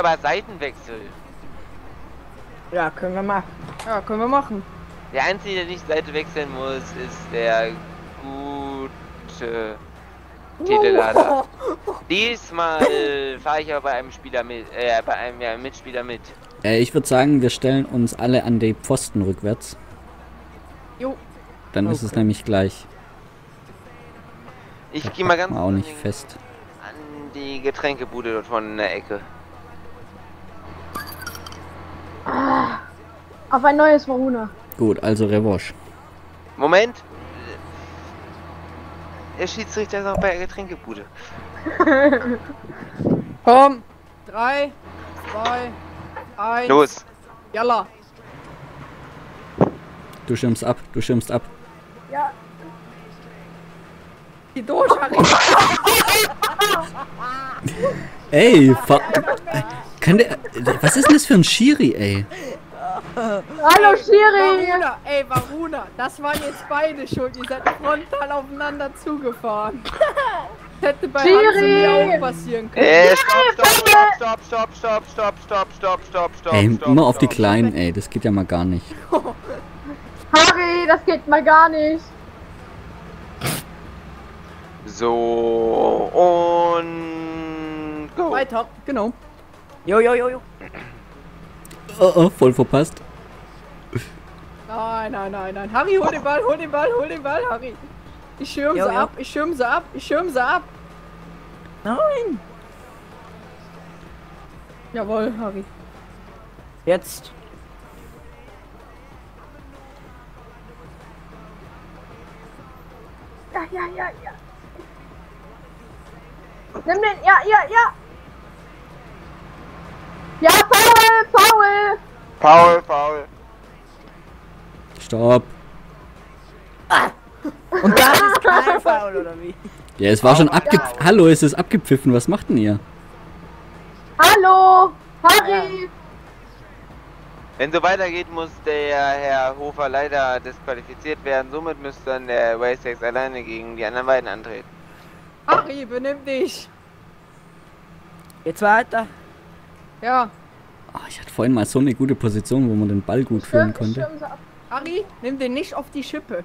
aber Seitenwechsel. Ja, können wir machen. Ja, können wir machen. Der Einzige, der nicht Seite wechseln muss, ist der gute Telelader. Diesmal fahre ich aber bei einem Spieler mit, bei einem Mitspieler mit. Ich würde sagen, wir stellen uns alle an die Pfosten rückwärts. Jo. Dann ist es nämlich gleich. Ich gehe mal ganz Auch nicht fest. an die Getränkebude dort von in der Ecke. Auf ein neues Maruna. Gut, also Revanche. Moment. Der Schiedsrichter ist auch bei der Getränkebude. Komm. 3, 2, 1. Los. Jalla. Du schirmst ab, du schirmst ab. Ja. Die durch, Harry. Ey, kann der. Was ist denn das für ein Schiri, ey? Hallo Schiri! Varuna, ey, Varuna, das waren jetzt beide schuld. Ihr seid frontal aufeinander zugefahren. Das hätte bei Schiri! Hansen auch passieren können. Stopp. Ey, immer auf die Kleinen, ey, das geht ja mal gar nicht. Harry, das geht mal gar nicht. So, und go. Weiter, genau. Jo. Oh, voll verpasst. Nein. Harry, hol den Ball, Harry. Ich schirm sie ab, ich schirm sie ab. Nein. Jawohl, Harry. Jetzt. Ja. Nimm den, ja. Ja, Paul! Stopp. Und das ist kein Foul, oder wie? Ja, es war schon abgepfiffen. Hallo, es ist abgepfiffen. Was macht denn ihr? Hallo! Harry! Wenn so weitergeht, muss der Herr Hofer leider disqualifiziert werden. Somit müsste dann der Racex alleine gegen die anderen beiden antreten. Harry, benimm dich. Jetzt weiter. Ja. Oh, ich hatte vorhin mal so eine gute Position, wo man den Ball gut führen konnte. Harry, nimm den nicht auf die Schippe.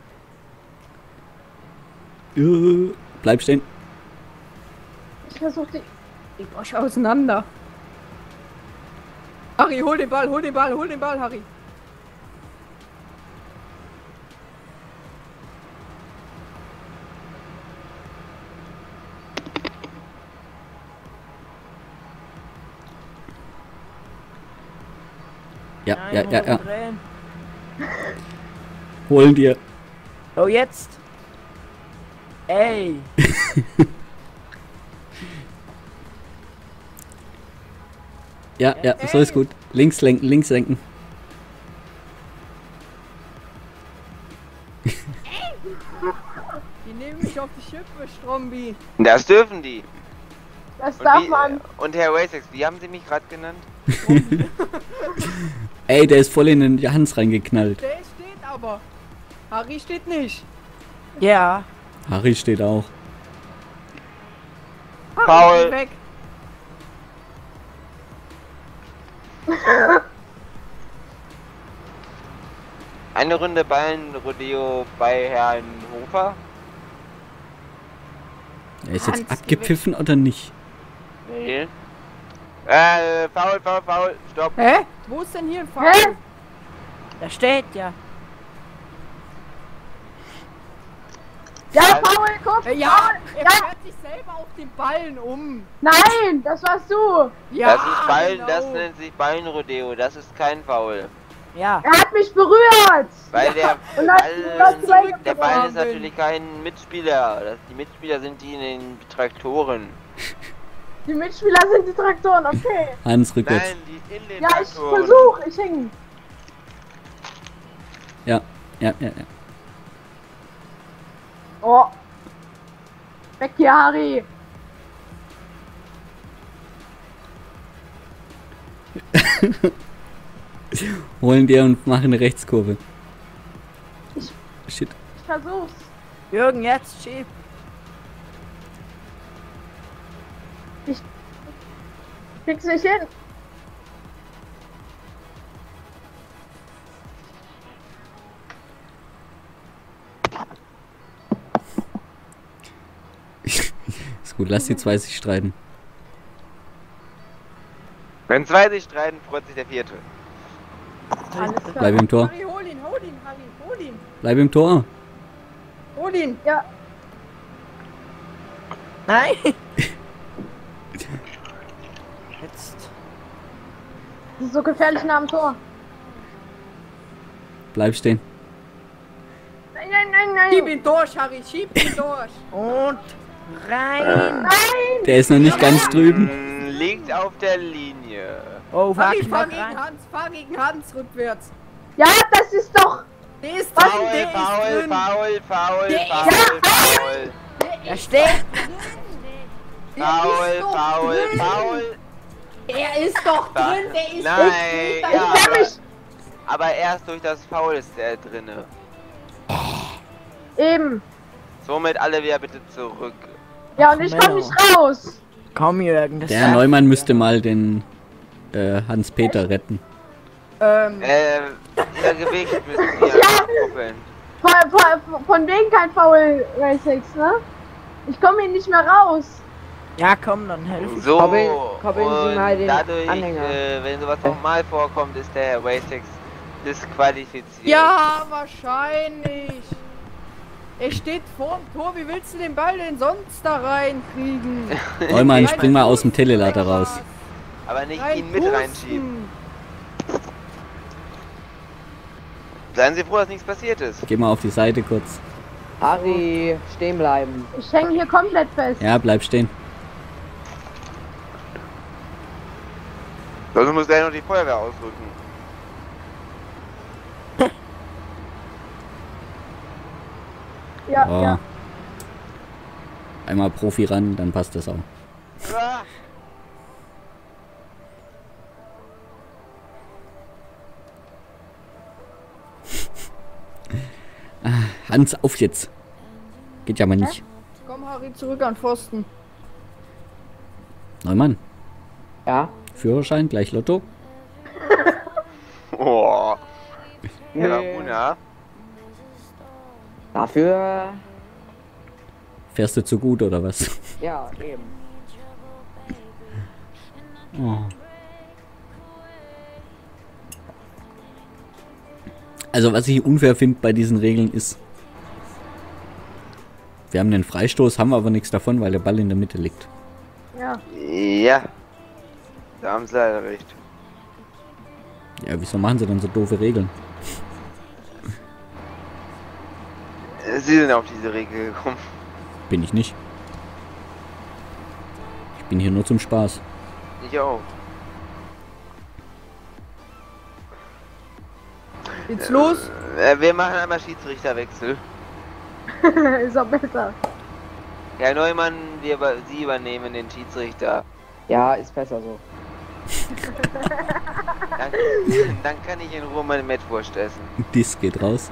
Bleib stehen. Ich versuch die. Ich brauch auseinander. Harry, hol den Ball, Harry. Ja. Drehen. Holen dir. Oh, jetzt. Ey. Ja, so ist gut. Links lenken. Die nehmen mich auf die Schippe, Strombi. Das dürfen die. Das darf man. Und Herr Racex, wie haben Sie mich gerade genannt? Ey, der ist voll in den Hans reingeknallt. Der steht aber. Harry steht nicht. Ja. Harry steht auch. Harry, Paul. geh weg. Eine Runde Ballenrodeo bei Herrn Hofer. Er ist jetzt abgepfiffen oder nicht? Nee. Foul, stopp. Hä? Wo ist denn hier ein Foul? Hä? Da steht ja. Ja, Paul, guck! Ja, Paul, er fährt sich selber auf den Ballen um. Nein, das warst du! Ja, Das ist Ballen, genau. das nennt sich Ballenrodeo, das ist kein Foul. Ja. Er hat mich berührt! Weil der Und dann der Ball ist natürlich kein Mitspieler. Die Mitspieler sind die in den Traktoren. Die Mitspieler sind die Traktoren, okay. Hans rückwärts. Nein, die in den Ja, ich Traktoren. versuch, ich häng. Ja. Oh. Weg hier, Harry. Holen dir und machen eine Rechtskurve. Shit. Ich versuch's. Jürgen, jetzt schieb. Ich krieg's nicht hin. gut, lass die zwei sich streiten. Wenn zwei sich streiten, freut sich der vierte. Alles klar. Bleib im Tor. Harry, hol ihn, Harry, hol ihn. Bleib im Tor. Hol ihn. Ja, Nein! Jetzt. das ist so gefährlich nah am Tor. Bleib stehen. Nein, nein, nein, Schieb nein. ihn durch, Harry, schieb ihn durch. Und rein! Nein. Der ist noch nicht ganz drüben. Liegt auf der Linie. Oh, Harry, fuck, fahr fuck, gegen rein. Hans, fahr gegen Hans rückwärts. Ja, das ist doch. Der ist drin, der Foul, ist drin. Foul. Er steht! Foul. Er ist doch drin, der ist Nein, drin. ja, Ich hab mich. aber erst durch das Foul ist er drinne. Eben. Somit alle wieder bitte zurück. Ja, und ich komm nicht raus. Komm, Jürgen, das Der schafft- Neumann müsste mal den Hans-Peter retten. Ihr Gewicht müssen wir abkuppeln. Von wegen kein Foul, Racex, ne? Ich komme hier nicht mehr raus. Ja, komm, dann helf ich. So, koppeln Sie und mal den dadurch, Anhänger. wenn sowas nochmal vorkommt, ist der Racex disqualifiziert. Ja, wahrscheinlich. Er steht vorm Tor, wie willst du den Ball denn sonst da reinkriegen? Neumann, spring mal aus dem Telelader raus. Aber nicht Rein ihn mit pusten. reinschieben. Seien Sie froh, dass nichts passiert ist. Geh mal auf die Seite kurz. Harry, stehen bleiben. Ich hänge hier komplett fest. Ja, bleib stehen. Sonst muss gleich noch die Feuerwehr ausrücken. Ja, Oh. ja. Einmal Profi ran, dann passt das auch. Ah, Hans, auf jetzt. Geht ja mal nicht. Komm, Harry, zurück an Pfosten. Neumann, Ja? Führerschein, gleich Lotto. Oh. Ja, Nee. Una. Dafür, Fährst du zu gut oder was? ja, eben. Oh. Also was ich unfair finde bei diesen Regeln ist, wir haben den Freistoß, haben aber nichts davon, weil der Ball in der Mitte liegt. Ja. Ja. Da haben Sie leider recht. Ja, wieso machen sie dann so doofe Regeln? Sie sind auf diese Regel gekommen. Bin ich nicht. Ich bin hier nur zum Spaß. Ich auch. Geht's los? Wir machen einmal Schiedsrichterwechsel. Ist auch besser. Herr Neumann, Sie übernehmen den Schiedsrichter. Ja, ist besser so. Dann kann ich in Ruhe mein Mettwurst essen. Diss geht raus.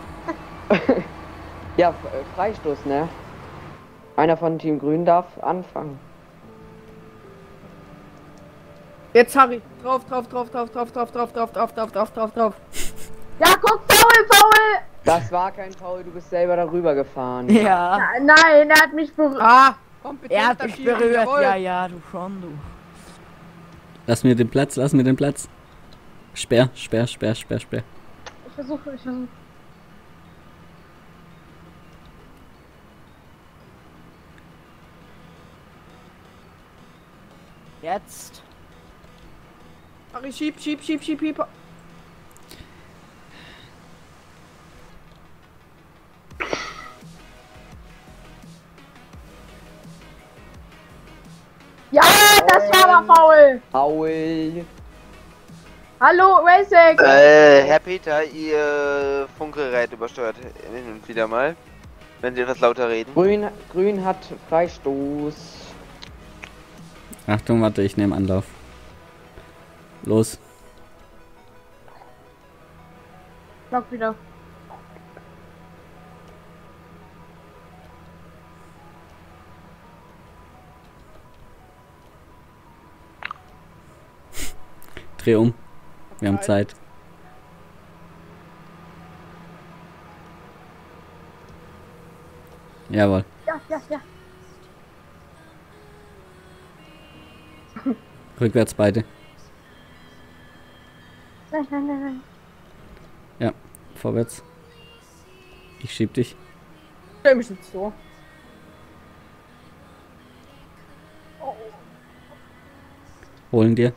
Ja, Freistoß, ne? Einer von Team Grün darf anfangen. Jetzt, Harry. Drauf. Ja, guck, Foul! Das war kein Foul, du bist selber darüber gefahren. Ja, Nein, er hat mich berührt. Ah, er kompetenter hat dich Schiri, berührt. jawohl. Ja, du schon, du. Lass mir den Platz, lass mir den Platz. Sperr. Ich versuche. Jetzt. Harry, schieb. Ja, das war aber faul. Foul. Hallo, Racex. Herr Peter, Ihr Funkgerät übersteuert hin und wieder mal. Wenn Sie etwas lauter reden. Grün hat Freistoß. Achtung, warte, ich nehme Anlauf. Los. Block wieder. Dreh um. Wir haben Zeit. Jawohl. Ja. Rückwärts beide. Nein, nein, nein, nein. Ja, vorwärts. Ich schieb dich. Stell mich nicht so. Holen dir.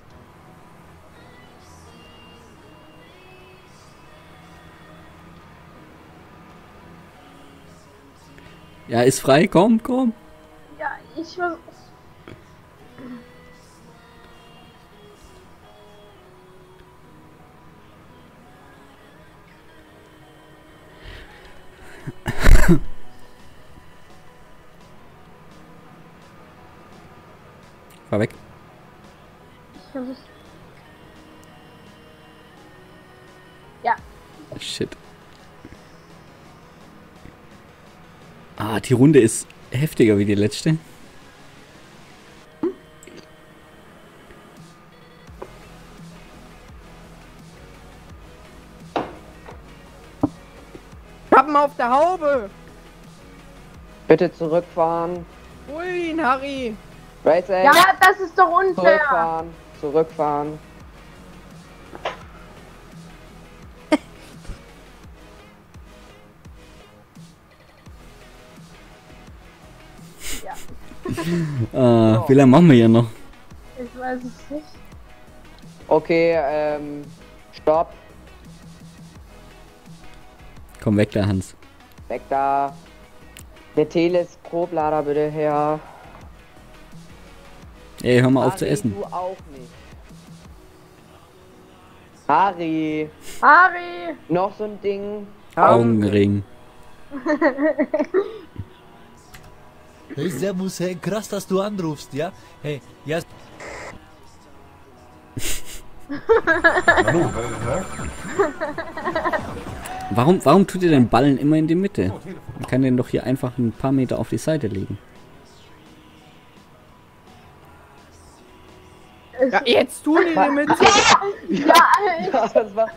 Ja, ist frei. Komm, komm. Ja, ich was. Fahr weg. Ja, Shit. Ah, die Runde ist heftiger wie die letzte. Kappen auf der Haube. Bitte zurückfahren. Hol ihn, Harry. Racing. ja, das ist doch unfair. Zurückfahren. Zurückfahren. Wie lange machen wir hier noch? Ich weiß es nicht. Okay, stopp. Komm weg da, Hans. Weg da. Der Teleskoplader bitte her. Ey, hör mal auf zu Harry, essen. Du auch nicht. Harry. Harry! Noch so ein Ding. Augenring. Hey, Servus, hey, krass, dass du anrufst, ja? Hey, ja. Warum tut ihr den Ballen immer in die Mitte? Man kann den doch hier einfach ein paar Meter auf die Seite legen. Ja, jetzt tun die mit. Ja, Ja, das war.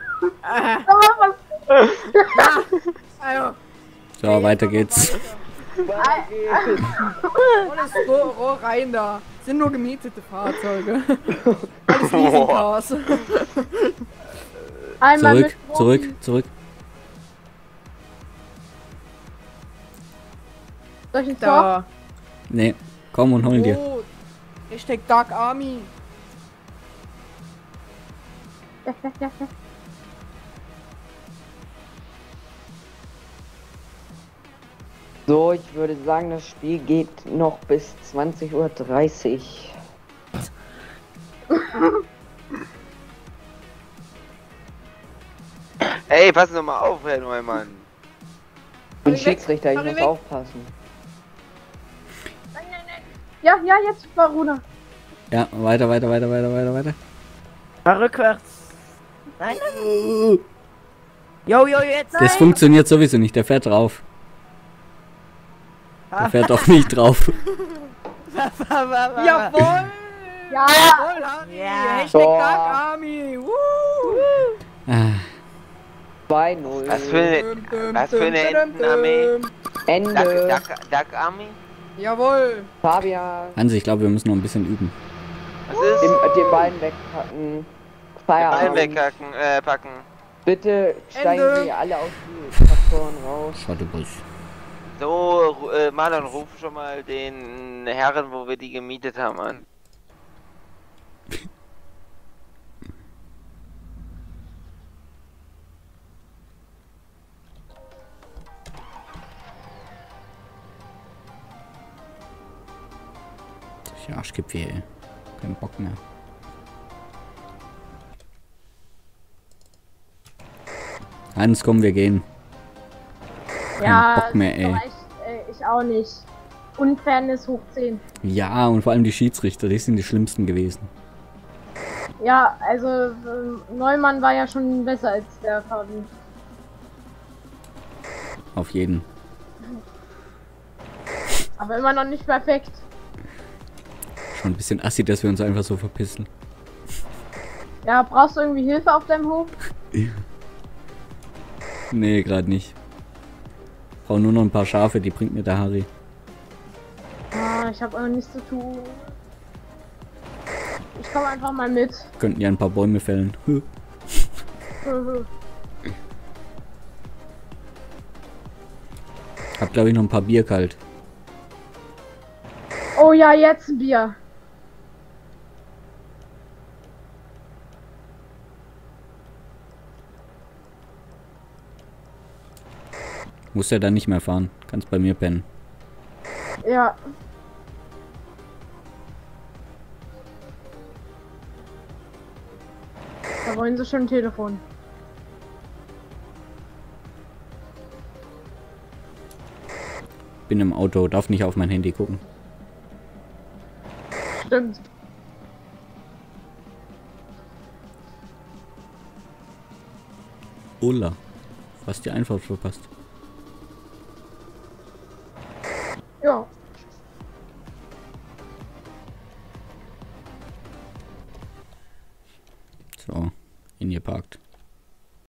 Also, So, weiter geht's. alles Rohr rein da. Sind nur gemietete Fahrzeuge. Alles Leasingcars. einmal Zurück, mit zurück, zurück. Soll ich einen Zock? Da. Nee, komm und holen dir. Oh, Hashtag Dark Army. Ja. So, ich würde sagen, das Spiel geht noch bis 20:30 Uhr. Ey, pass doch mal auf, Herr Neumann. Ich bin Schiedsrichter, ich Harry muss weg. aufpassen. Ja, jetzt war Runa. Ja, weiter. Mal rückwärts. Nein. Jo, jetzt. Das funktioniert sowieso nicht, der fährt drauf. Der fährt auch nicht drauf. Jawohl! Ja, Jawohl, Harry! Ja. Hashtag Boah. Dark Army! Ah, 2:0. Was für eine Entenarmee? Ende. Duck Army? Jawohl! Fabian, Hansi, ich glaube, wir müssen noch ein bisschen üben. Was ist? den Bein wegpacken. Ballen Feierabend. wegpacken, packen. Bitte steigen Ende. Sie alle aus die Traktoren raus. Schade, Bus. So, Marlon, ruf schon mal den Herren, wo wir die gemietet haben, an. Solche Arschgipfel, ey. Kein Bock mehr. Hans, komm, wir gehen. ja, Bock mehr, ey. Ich auch nicht. Unfairness hoch 10. Ja, und vor allem die Schiedsrichter, die sind die schlimmsten gewesen. Ja, also Neumann war ja schon besser als der Fabi. Auf jeden. Aber immer noch nicht perfekt. Schon ein bisschen assi, dass wir uns einfach so verpissen. Ja, brauchst du irgendwie Hilfe auf deinem Hof? Nee, gerade nicht. Brauche nur noch ein paar Schafe, die bringt mir der Harry. Ah, ich habe auch nichts zu tun. komm einfach mal mit. Könnten ja ein paar Bäume fällen. Hab glaube ich noch ein paar Bier kalt. Oh ja, jetzt ein Bier. Muss ja dann nicht mehr fahren. Kannst bei mir pennen. Ja. Da wollen sie schon ein Telefon. Bin im Auto, darf nicht auf mein Handy gucken. Stimmt. Ola. Fast die Einfahrt verpasst. Ja. So, hingeparkt.